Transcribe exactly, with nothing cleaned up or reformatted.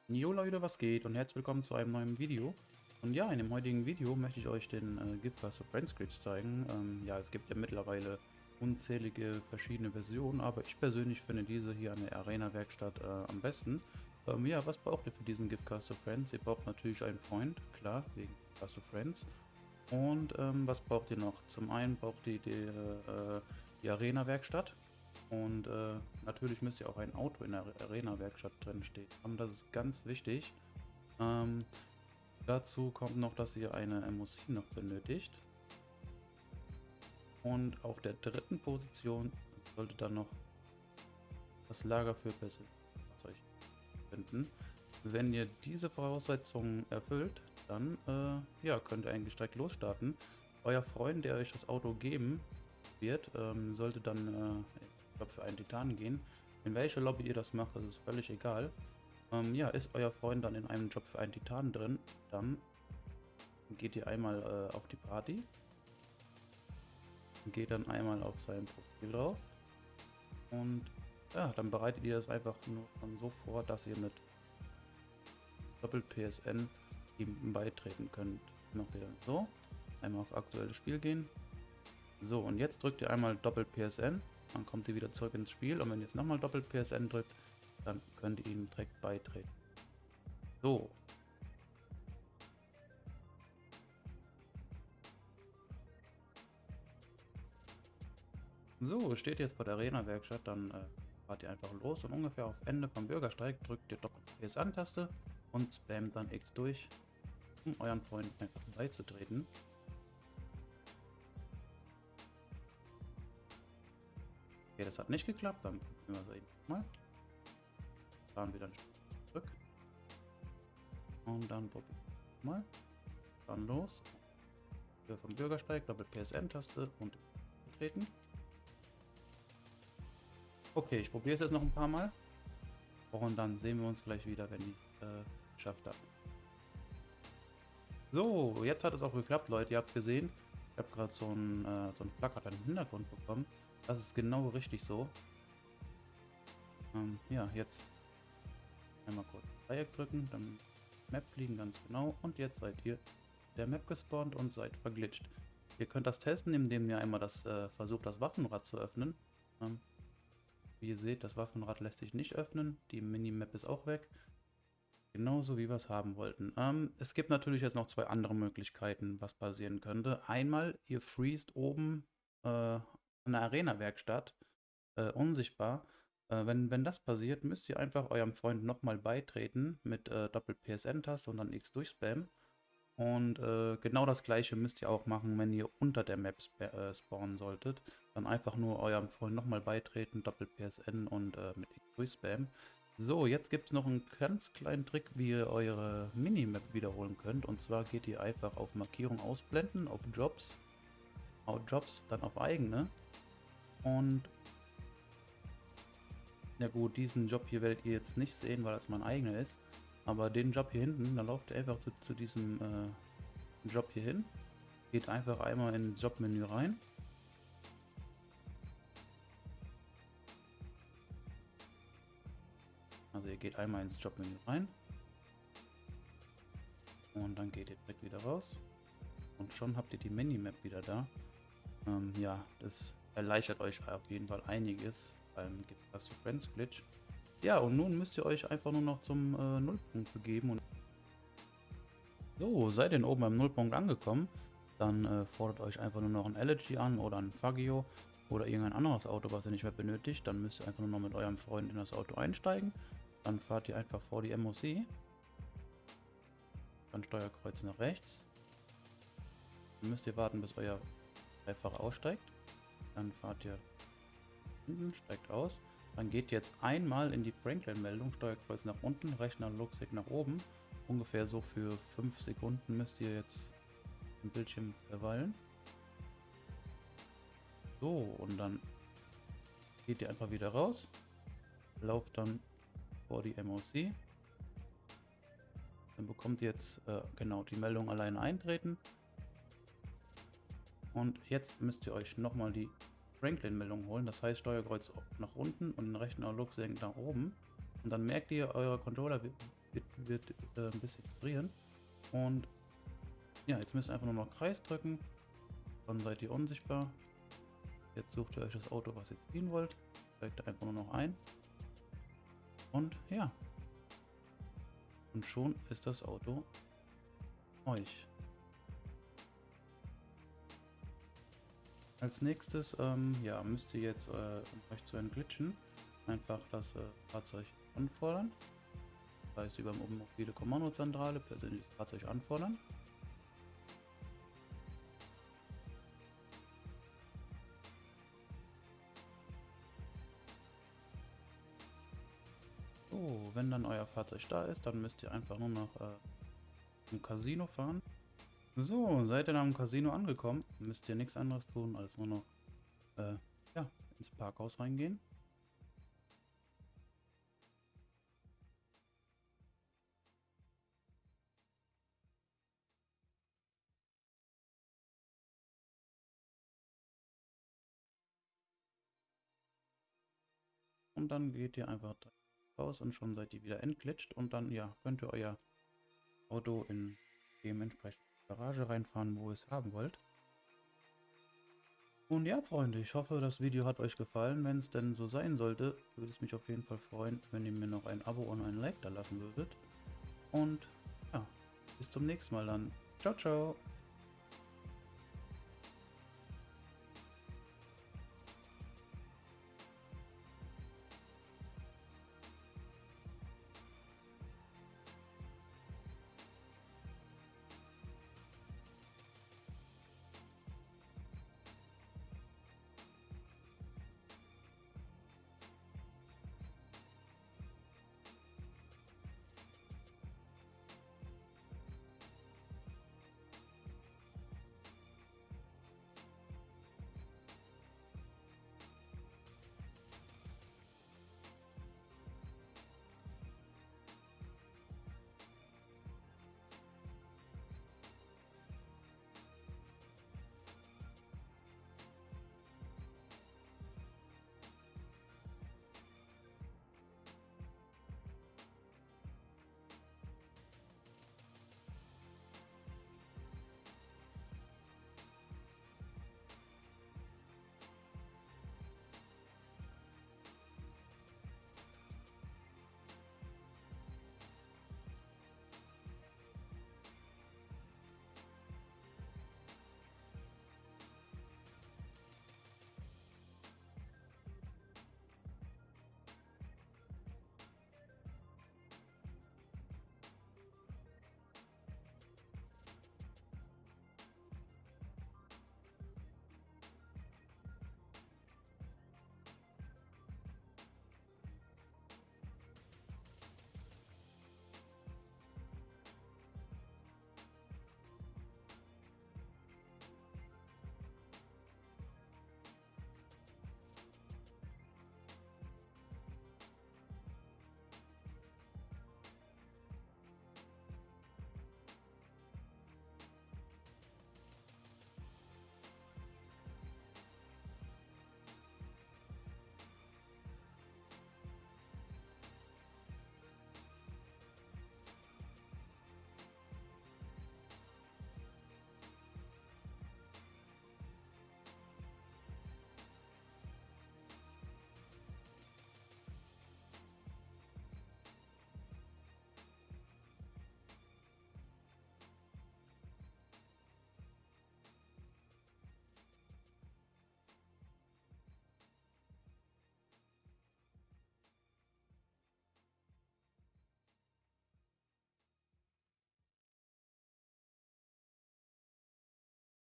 Jo Leute, was geht und herzlich willkommen zu einem neuen Video. Und ja, in dem heutigen Video möchte ich euch den äh, Giftcast for Friends Glitch zeigen. Ähm, ja, es gibt ja mittlerweile unzählige verschiedene Versionen, aber ich persönlich finde diese hier an der Arena-Werkstatt äh, am besten. Ähm, ja, was braucht ihr für diesen Giftcast for Friends? Ihr braucht natürlich einen Freund, klar, wegen Giftcast for Friends. Und ähm, was braucht ihr noch? Zum einen braucht ihr die, äh, die Arena-Werkstatt. Und äh, natürlich müsst ihr auch ein Auto in der Arena-Werkstatt drin stehen haben. Das ist ganz wichtig. Ähm, dazu kommt noch, dass ihr eine M O C noch benötigt. Und auf der dritten Position sollte dann noch das Lager für persönliche Fahrzeuge finden. Wenn ihr diese Voraussetzungen erfüllt, dann äh, ja, könnt ihr eigentlich direkt losstarten. Euer Freund, der euch das Auto geben wird, ähm, sollte dann äh, ich glaube für einen Titan gehen. In welcher Lobby ihr das macht, das ist völlig egal. Ähm, ja, ist euer Freund dann in einem Job für einen Titan drin, dann geht ihr einmal äh, auf die Party, geht dann einmal auf sein Profil drauf und ja, dann bereitet ihr das einfach nur so vor, dass ihr mit Doppel-P S N ihm beitreten könnt. Macht ihr dann so, einmal auf aktuelles Spiel gehen. So, und jetzt drückt ihr einmal Doppel-P S N, dann kommt ihr wieder zurück ins Spiel und wenn ihr jetzt nochmal Doppel-P S N drückt, dann könnt ihr ihm direkt beitreten. So. So, steht jetzt bei der Arena-Werkstatt, dann äh, fahrt ihr einfach los und ungefähr auf Ende vom Bürgersteig drückt ihr Doppel-P S N-Taste und spammt dann X durch, um euren Freunden einfach beizutreten. Okay, das hat nicht geklappt, dann probieren wir es eben mal. Fahren wir dann zurück. Und dann probieren wir mal. Dann los. Hier vom Bürgersteig, Doppel-P S N-Taste und treten. Okay, ich probiere es jetzt noch ein paar Mal. Und dann sehen wir uns gleich wieder, wenn ich äh, geschafft habe. So, jetzt hat es auch geklappt, Leute. Ihr habt gesehen, ich habe gerade so ein, äh, so ein Plakat im Hintergrund bekommen. Das ist genau richtig so. Ähm, ja, jetzt einmal kurz Dreieck drücken, dann Map fliegen, ganz genau. Und jetzt seid ihr der Map gespawnt und seid verglitscht. Ihr könnt das testen, indem ihr einmal das äh, versucht, das Waffenrad zu öffnen. Ähm, wie ihr seht, das Waffenrad lässt sich nicht öffnen. Die Minimap ist auch weg. Genauso wie wir es haben wollten. Ähm, es gibt natürlich jetzt noch zwei andere Möglichkeiten, was passieren könnte. Einmal, ihr freest oben äh, an der Arena-Werkstatt äh, unsichtbar. Äh, wenn, wenn das passiert, müsst ihr einfach eurem Freund nochmal beitreten mit äh, Doppel-P S N-Taste und dann X durchspammen. Und äh, genau das gleiche müsst ihr auch machen, wenn ihr unter der Map sp äh, spawnen solltet. Dann einfach nur eurem Freund nochmal beitreten, Doppel-P S N und äh, mit X durchspammen. So, jetzt gibt es noch einen ganz kleinen Trick, wie ihr eure Minimap wiederholen könnt. Und zwar geht ihr einfach auf Markierung ausblenden, auf Jobs, auf Jobs, dann auf eigene. Und ja gut, diesen Job hier werdet ihr jetzt nicht sehen, weil das mein eigener ist. Aber den Job hier hinten, da lauft ihr einfach zu, zu diesem äh, Job hier hin. Geht einfach einmal ins Jobmenü rein. Also ihr geht einmal ins Jobmenü rein. Und dann geht ihr direkt wieder raus. Und schon habt ihr die Minimap wieder da. Ähm, ja, das erleichtert euch auf jeden Fall einiges beim Giftcast for Friends Glitch. Ja, und nun müsst ihr euch einfach nur noch zum äh, Nullpunkt begeben. Und so, seid ihr oben beim Nullpunkt angekommen, dann äh, fordert euch einfach nur noch ein Elegy an oder ein Fagio oder irgendein anderes Auto, was ihr nicht mehr benötigt. Dann müsst ihr einfach nur noch mit eurem Freund in das Auto einsteigen. Dann fahrt ihr einfach vor die M O C. Dann Steuerkreuz nach rechts. Dann müsst ihr warten, bis euer Beifahrer aussteigt. Dann fahrt ihr hinten, steigt aus. Dann geht jetzt einmal in die Franklin-Meldung, Steuerkreuz nach unten, rechts Analogstick nach oben. Ungefähr so für fünf Sekunden müsst ihr jetzt im Bildschirm verweilen. So, und dann geht ihr einfach wieder raus. Lauft dann vor die M O C. Dann bekommt ihr jetzt äh, genau die Meldung alleine eintreten. Und jetzt müsst ihr euch nochmal die Franklin-Meldung holen. Das heißt Steuerkreuz nach unten und den rechten Analogstick nach oben. Und dann merkt ihr, euer Controller wird, wird äh, ein bisschen vibrieren. Und ja, jetzt müsst ihr einfach nur noch Kreis drücken. Dann seid ihr unsichtbar. Jetzt sucht ihr euch das Auto, was ihr ziehen wollt. Steigt einfach nur noch ein. Und ja. Und schon ist das Auto euch. Als nächstes ähm, ja, müsst ihr jetzt, äh, um euch zu entglitschen, einfach das äh, Fahrzeug anfordern. Das heißt, über mobile Kommandozentrale persönlich das Fahrzeug anfordern. So, wenn dann euer Fahrzeug da ist, dann müsst ihr einfach nur noch äh, im Casino fahren. So, seid ihr dann am Casino angekommen, müsst ihr nichts anderes tun, als nur noch äh, ja, ins Parkhaus reingehen. Und dann geht ihr einfach raus und schon seid ihr wieder entglitscht und dann ja, könnt ihr euer Auto in dementsprechend Garage reinfahren, wo ihr es haben wollt. Und ja, Freunde, ich hoffe, das Video hat euch gefallen. Wenn es denn so sein sollte, würde es mich auf jeden Fall freuen, wenn ihr mir noch ein Abo und ein Like da lassen würdet. Und ja, bis zum nächsten Mal dann. Ciao, ciao.